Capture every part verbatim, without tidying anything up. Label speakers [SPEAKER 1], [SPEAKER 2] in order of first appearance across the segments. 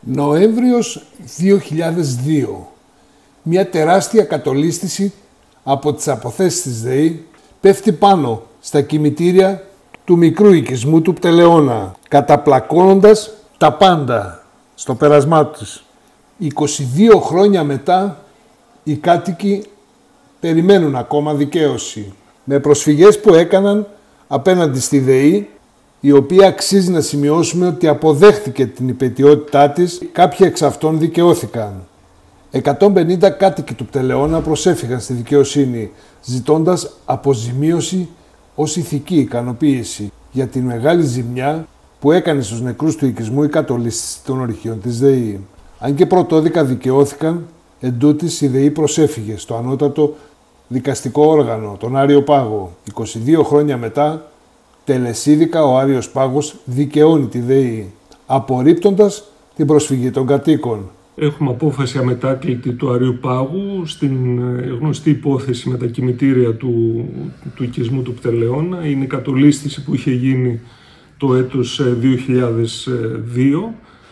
[SPEAKER 1] Νοέμβριος δύο χιλιάδες δύο. Μια τεράστια κατολίσθηση από τις αποθέσεις της ΔΕΗ πέφτει πάνω στα κημητήρια του μικρού οικισμού του Πτελεώνα, καταπλακώνοντας τα πάντα στο πέρασμά τους. είκοσι δύο χρόνια μετά, οι κάτοικοι περιμένουν ακόμα δικαίωση, με προσφυγές που έκαναν απέναντι στη ΔΕΗ, η οποία αξίζει να σημειώσουμε ότι αποδέχτηκε την υπαιτιότητά της. Κάποιοι εξ αυτών δικαιώθηκαν. εκατόν πενήντα κάτοικοι του Πτελεώνα προσέφυγαν στη δικαιοσύνη, ζητώντας αποζημίωση ως ηθική ικανοποίηση για τη μεγάλη ζημιά που έκανε στους νεκρούς του οικισμού η κατολίσθηση των ορυχείων της ΔΕΗ. Αν και πρωτόδικα δικαιώθηκαν, εντούτοις η ΔΕΗ προσέφυγε στο ανώτατο δικαστικό όργανο, τον Άριο Πάγο. είκοσι δύο χρόνια μετά, τελεσίδικα ο Άριος Πάγος δικαιώνει τη ΔΕΗ, απορρίπτοντας την προσφυγή των κατοίκων.
[SPEAKER 2] Έχουμε απόφαση αμετάκλητη του Αρίου Πάγου στην γνωστή υπόθεση με τα κημητήρια του, του οικισμού του Πτελεώνα. Είναι η κατολίσθηση που είχε γίνει το έτος δύο χιλιάδες δύο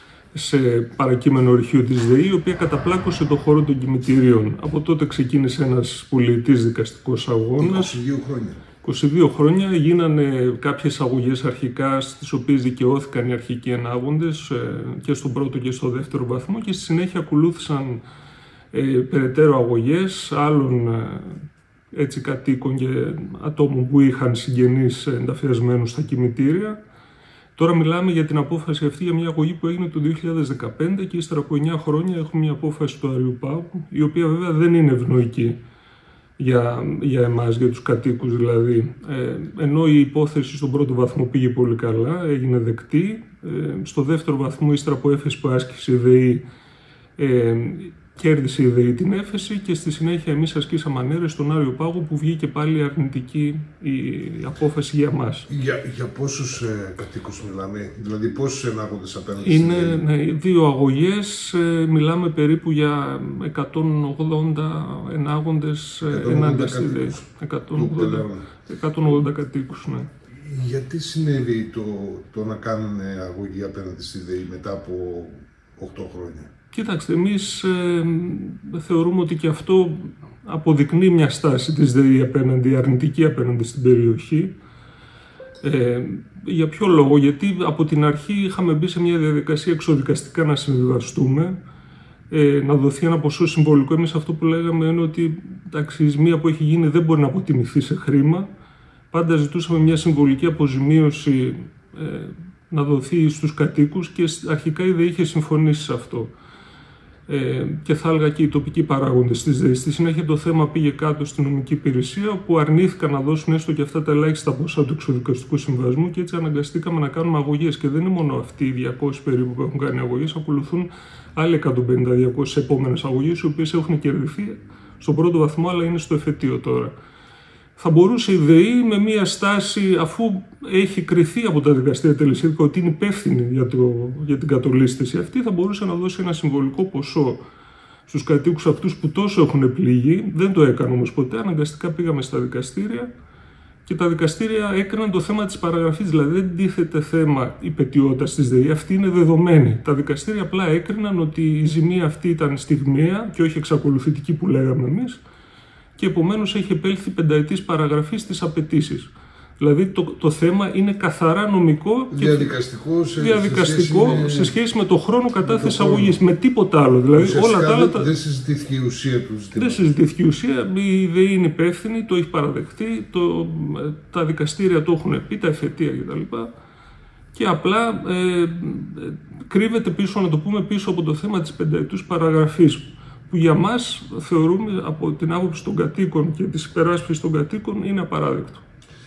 [SPEAKER 2] σε παρακείμενο ορυχείο της ΔΕΗ, η οποία καταπλάκωσε το χώρο των κημητηρίων. Από τότε ξεκίνησε ένας πολυετής δικαστικός αγώνας.
[SPEAKER 1] είκοσι δύο χρόνια.
[SPEAKER 2] είκοσι δύο χρόνια γίνανε κάποιες αγωγές αρχικά, στις οποίες δικαιώθηκαν οι αρχικοί ενάγοντες και στον πρώτο και στο δεύτερο βαθμό, και στη συνέχεια ακολούθησαν ε, περαιτέρω αγωγές άλλων ε, έτσι, κατοίκων και ατόμων που είχαν συγγενείς ενταφιασμένους στα κημητήρια. Τώρα μιλάμε για την απόφαση αυτή, για μια αγωγή που έγινε το δύο χιλιάδες δεκαπέντε, και ύστερα από εννιά χρόνια έχουμε μια απόφαση του Αρίου Πάγου, η οποία βέβαια δεν είναι ευνοϊκή για, για εμάς, για τους κατοίκους δηλαδή. Ε, ενώ η υπόθεση στον πρώτο βαθμό πήγε πολύ καλά, έγινε δεκτή, ε, στο δεύτερο βαθμό, ύστερα από έφεση που άσκησε η ΔΕΗ, ε, κέρδισε η ΔΕΗ την έφεση, και στη συνέχεια εμείς ασκήσαμε ανέρεση στον Άριο Πάγο, που βγήκε πάλι αρνητική η απόφαση για μας.
[SPEAKER 1] Για, για πόσους ε, κατοίκους μιλάμε, δηλαδή πόσους ενάγοντες απέναντι?
[SPEAKER 2] Είναι ναι, δύο αγωγές, ε, μιλάμε περίπου για εκατόν ογδόντα ενάγοντες ενάντια στη ΔΕΗ. εκατόν ογδόντα κατοίκους, ναι.
[SPEAKER 1] Γιατί συνέβη το, το να κάνουν αγωγή απέναντι στη ΔΕΗ μετά από οκτώ χρόνια?
[SPEAKER 2] Κοιτάξτε, εμείς ε, θεωρούμε ότι και αυτό αποδεικνύει μια στάση της ΔΕΗ απέναντι, αρνητική απέναντι στην περιοχή. Ε, για ποιο λόγο? Γιατί από την αρχή είχαμε μπει σε μια διαδικασία εξοδικαστικά να συμβιβαστούμε, ε, να δοθεί ένα ποσό συμβολικό. Εμείς αυτό που λέγαμε είναι ότι εντάξει, η ζημία που έχει γίνει δεν μπορεί να αποτιμηθεί σε χρήμα. Πάντα ζητούσαμε μια συμβολική αποζημίωση ε, να δοθεί στους κατοίκους, και αρχικά η ΔΕΗ είχε συμφωνήσει σε αυτό. Ε, και θα έλεγα και οι τοπικοί παράγοντες της ΔΕΗ. Στη συνέχεια το θέμα πήγε κάτω στην νομική υπηρεσία, όπου αρνήθηκαν να δώσουν έστω και αυτά τα ελάχιστα ποσά του εξοδικαστικού συμβασμού, και έτσι αναγκαστήκαμε να κάνουμε αγωγές. Και δεν είναι μόνο αυτοί οι διακόσιοι περίπου που έχουν κάνει αγωγές, ακολουθούν άλλοι εκατόν πενήντα με διακόσιες επόμενες αγωγές, οι οποίες έχουν κερδιθεί στον πρώτο βαθμό, αλλά είναι στο εφετείο τώρα. Θα μπορούσε η ΔΕΗ με μια στάση, αφού έχει κριθεί από τα δικαστήρια τελεσίδικα ότι είναι υπεύθυνη για, το, για την κατολίσθηση αυτή, θα μπορούσε να δώσει ένα συμβολικό ποσό στους κατοίκους αυτούς που τόσο έχουν πληγεί. Δεν το έκανε όμως ποτέ. Αναγκαστικά πήγαμε στα δικαστήρια, και τα δικαστήρια έκαναν το θέμα της παραγραφής. Δηλαδή δεν τίθεται θέμα υπαιτιότητας της ΔΕΗ, αυτή είναι δεδομένη. Τα δικαστήρια απλά έκριναν ότι η ζημία αυτή ήταν στιγμιαία και όχι εξακολουθητική που λέγαμε εμείς, και επομένως έχει επέλθει πενταετής παραγραφή στις απαιτήσεις. Δηλαδή το, το θέμα είναι καθαρά νομικό και
[SPEAKER 1] διαδικαστικό, σε,
[SPEAKER 2] διαδικαστικό
[SPEAKER 1] σε, σχέση με...
[SPEAKER 2] σε σχέση με το χρόνο κατάθεσης αγωγής, με τίποτα άλλο. Δηλαδή, όλα τα άλλα,
[SPEAKER 1] δεν συζητήθηκε η ουσία του ζητήματος.
[SPEAKER 2] Δεν συζητήθηκε η ουσία, η ΔΕΗ είναι υπεύθυνη, το έχει παραδεχτεί, το, τα δικαστήρια το έχουν πει, τα εφετεία κτλ. Και απλά ε, κρύβεται πίσω, να το πούμε, πίσω από το θέμα της πενταετούς παραγραφής, που για μας θεωρούμε από την άποψη των κατοίκων και της υπεράσπισης των κατοίκων είναι απαράδεκτο.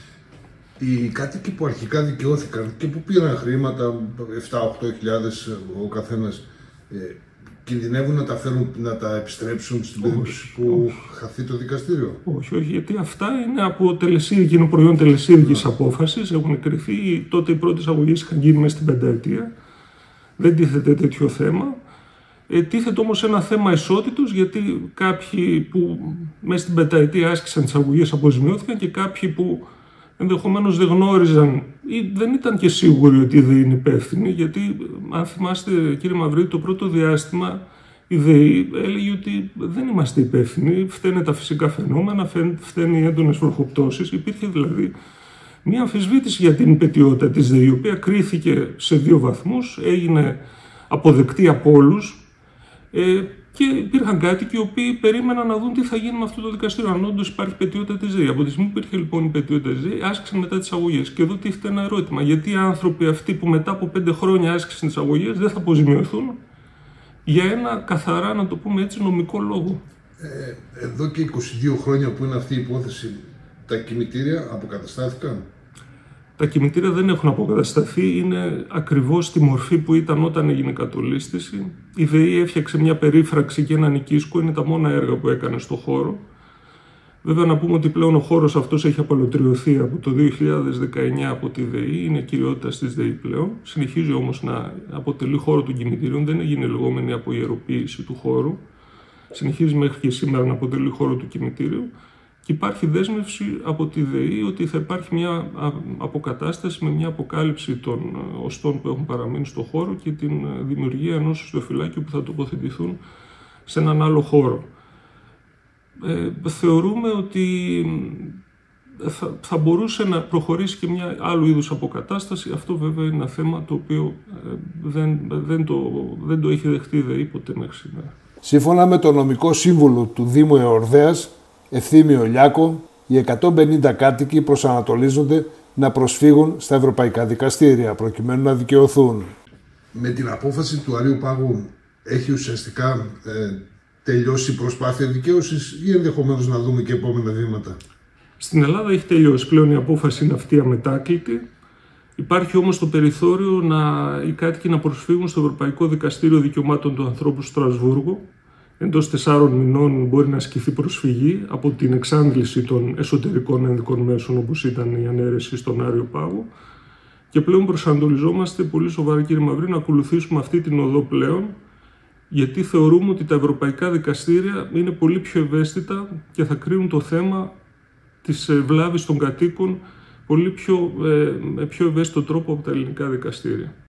[SPEAKER 1] Οι κάτοικοι που αρχικά δικαιώθηκαν και που πήραν χρήματα, επτά με οκτώ χιλιάδες ο καθένας, ε, κινδυνεύουν να τα, φέρουν, να τα επιστρέψουν στην περίπτωση που όχι. χαθεί το δικαστήριο?
[SPEAKER 2] Όχι, όχι, γιατί αυτά είναι από τελεσίδικη, είναι προϊόν τελεσίδικης απόφασης, έχουν κρυφθεί. Τότε οι πρώτες αγωγές είχαν γίνει μέσα στην πενταετία. Δεν τίθεται τέτοιο θέμα. Ε, τίθεται όμως ένα θέμα ισότητος, γιατί κάποιοι που μέσα στην πενταετία άσκησαν τις αγωγές αποζημιώθηκαν, και κάποιοι που ενδεχομένως δεν γνώριζαν ή δεν ήταν και σίγουροι ότι η ΔΕΗ είναι υπεύθυνη, γιατί αν θυμάστε κύριε Μαυρίδη, το πρώτο διάστημα η ΔΕΗ έλεγε ότι δεν είμαστε υπεύθυνοι, φταίνε τα φυσικά φαινόμενα, φταίνε οι έντονες βροχοπτώσεις. Υπήρχε δηλαδή μια αμφισβήτηση για την υπετιότητα της ΔΕΗ, η οποία κρίθηκε σε δύο βαθμούς, έγινε αποδεκτή από όλους ε, και υπήρχαν κάτοικοι οι οποίοι περίμεναν να δουν τι θα γίνει με αυτό το δικαστήριο, αν όντως υπάρχει υπετιότητα της ΔΕΗ. Από τη στιγμή που υπήρχε λοιπόν η υπετιότητα της ΔΕΗ, άσκησαν μετά τις αγωγές. Και εδώ τίθεται ένα ερώτημα: γιατί οι άνθρωποι αυτοί που μετά από πέντε χρόνια άσκησαν τις αγωγές δεν θα αποζημιωθούν για ένα καθαρά, να το πούμε έτσι, νομικό λόγο?
[SPEAKER 1] Ε, εδώ και είκοσι δύο χρόνια που είναι αυτή η υπόθεση, τα κημητήρια αποκαταστάθηκαν?
[SPEAKER 2] Τα κημητήρια δεν έχουν αποκατασταθεί, είναι ακριβώς στη μορφή που ήταν όταν έγινε η κατολίσθηση. Η ΔΕΗ έφτιαξε μια περίφραξη και έναν οικίσκο, είναι τα μόνα έργα που έκανε στο χώρο. Βέβαια να πούμε ότι πλέον ο χώρος αυτός έχει απαλωτριωθεί από το δύο χιλιάδες δεκαεννιά από τη ΔΕΗ, είναι κυριότητα της ΔΕΗ πλέον. Συνεχίζει όμως να αποτελεί χώρο των κημητήριων, δεν έγινε λεγόμενη αποιεροποίηση του χώρου. Συνεχίζει μέχρι και σήμερα να αποτελεί χώρο του κημητήριου. Και υπάρχει δέσμευση από τη ΔΕΗ ότι θα υπάρχει μια αποκατάσταση με μια αποκάλυψη των οστών που έχουν παραμείνει στο χώρο και την δημιουργία ενός ιστοφυλάκιου που θα τοποθετηθούν σε έναν άλλο χώρο. Ε, θεωρούμε ότι θα, θα μπορούσε να προχωρήσει και μια άλλου είδους αποκατάσταση. Αυτό βέβαια είναι ένα θέμα το οποίο ε, δεν, δεν, το, δεν το έχει δεχτεί η ΔΕΗ ποτέ μέχρι σήμερα.
[SPEAKER 1] Σύμφωνα με τον νομικό σύμβουλο του Δήμου Εορδαίας, Ευθύμιο Λιάκο, οι εκατόν πενήντα κάτοικοι προσανατολίζονται να προσφύγουν στα ευρωπαϊκά δικαστήρια προκειμένου να δικαιωθούν. Με την απόφαση του Αρείου Πάγου έχει ουσιαστικά ε, τελειώσει η προσπάθεια δικαίωσης ή ενδεχομένως να δούμε και επόμενα βήματα?
[SPEAKER 2] Στην Ελλάδα έχει τελειώσει. Πλέον η απόφαση είναι αυτή αμετάκλητη. Υπάρχει όμως το περιθώριο να, οι κάτοικοι να προσφύγουν στο Ευρωπαϊκό Δικαστήριο Δικαιωμάτων του Ανθρώπου στο Στρασβούργο. Εντός τεσσάρων μηνών μπορεί να ασκηθεί προσφυγή από την εξάντληση των εσωτερικών ένδικων μέσων, όπως ήταν η ανέρεση στον Άριο Πάγο. Και πλέον προσανατολιζόμαστε πολύ σοβαρά, κύριε Μαυρή, να ακολουθήσουμε αυτή την οδό πλέον, γιατί θεωρούμε ότι τα ευρωπαϊκά δικαστήρια είναι πολύ πιο ευαίσθητα και θα κρίνουν το θέμα της βλάβης των κατοίκων πολύ πιο, ε, με πιο ευαίσθητο τρόπο από τα ελληνικά δικαστήρια.